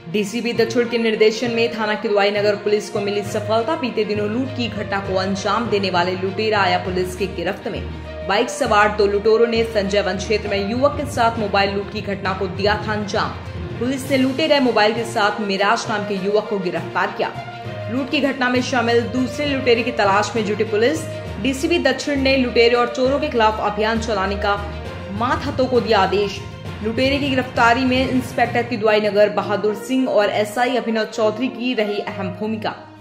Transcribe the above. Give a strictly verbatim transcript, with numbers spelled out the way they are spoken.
DCP दक्षिण के निर्देशन में थाना किदवाई नगर पुलिस को मिली सफलता। बीते दिनों लूट की घटना को अंजाम देने वाले लुटेरा आया पुलिस की गिरफ्त में। बाइक सवार दो लुटेरों ने संजय वन क्षेत्र में युवक के साथ मोबाइल लूट की घटना को दिया था अंजाम। पुलिस ने लूटे गए मोबाइल के साथ मिराज नाम के युवक को गिरफ्तार किया। लूट की घटना में शामिल दूसरे लुटेरे की तलाश में जुटी पुलिस। डीसीपी दक्षिण ने लुटेरे और चोरों के खिलाफ अभियान चलाने का मात हथों को दिया आदेश। लुटेरे की गिरफ्तारी में इंस्पेक्टर किदवाई नगर बहादुर सिंह और एसआई अभिनव चौधरी की रही अहम भूमिका।